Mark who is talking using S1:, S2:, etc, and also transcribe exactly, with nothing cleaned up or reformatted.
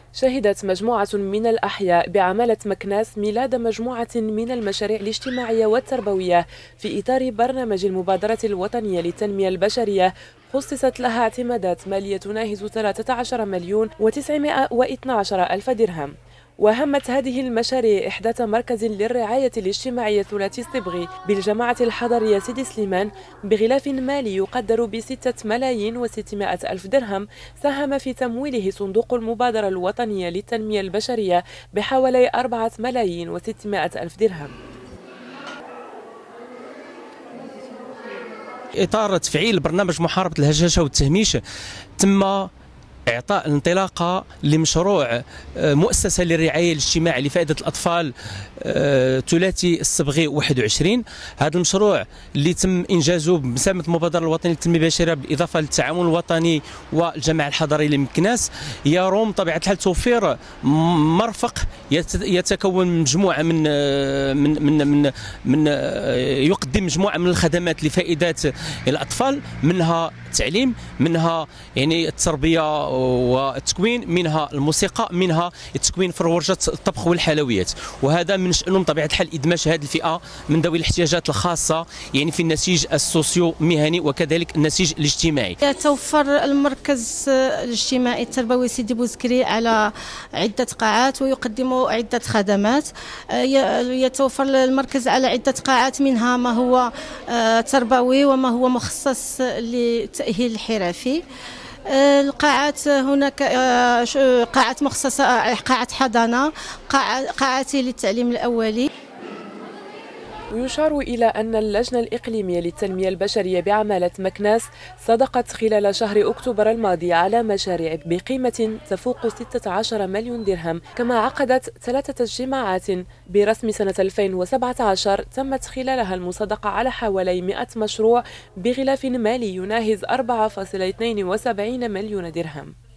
S1: شهدت مجموعة من الأحياء بعمالة مكناس ميلاد مجموعة من المشاريع الاجتماعية والتربوية في إطار برنامج المبادرة الوطنية للتنمية البشرية، خصصت لها اعتمادات مالية تناهز ثلاثة عشر مليون وتسعمائة واثني عشر ألف درهم. وهمت هذه المشاريع إحداث مركز للرعاية الاجتماعية ثلاثي الصبغ بالجماعة الحضرية سيدي سليمان بغلاف مالي يقدر بستة ملايين وستمائة ألف درهم، ساهم في تمويله صندوق المبادرة الوطنية للتنمية البشرية بحوالي أربعة ملايين وستمائة ألف درهم.
S2: إطار تفعيل برنامج محاربة الهشاشة والتهميش، تم إعطاء الانطلاقة لمشروع مؤسسة للرعاية الاجتماعية لفائدة الأطفال ثلاثي الصبغي واحد وعشرين. هذا المشروع اللي تم إنجازه بمساهمة المبادرة الوطنية للتنمية البشرية بالإضافة للتعاون الوطني والجماعة الحضرية لمكناس، يروم طبيعة الحال توفير مرفق يتكون من مجموعة من من من من, من يقدم مجموعة من الخدمات لفائدة الأطفال، منها التعليم، منها يعني التربية والتكوين، منها الموسيقى، منها التكوين في ورشة الطبخ والحلويات. وهذا من شأنهم طبيعة الحال إدماج هذه الفئة من ذوي الاحتياجات الخاصة يعني في النسيج السوسيو مهني وكذلك النسيج الاجتماعي.
S3: يتوفر المركز الاجتماعي التربوي سيدي بوزكري على عدة قاعات ويقدم عدة خدمات. يتوفر المركز على عدة قاعات، منها ما هو تربوي وما هو مخصص للتأهيل الحرفي. القاعات هناك قاعة مخصصة، قاعة حضانة، قاعة للتعليم الأولي.
S1: ويشار إلى أن اللجنة الإقليمية للتنمية البشرية بعمالة مكناس صدقت خلال شهر أكتوبر الماضي على مشاريع بقيمة تفوق ستة عشر مليون درهم، كما عقدت ثلاثة اجتماعات برسم سنة ألفين وسبعة عشر تمت خلالها المصادقة على حوالي مئة مشروع بغلاف مالي يناهز أربعة فاصلة اثنين وسبعين مليون درهم.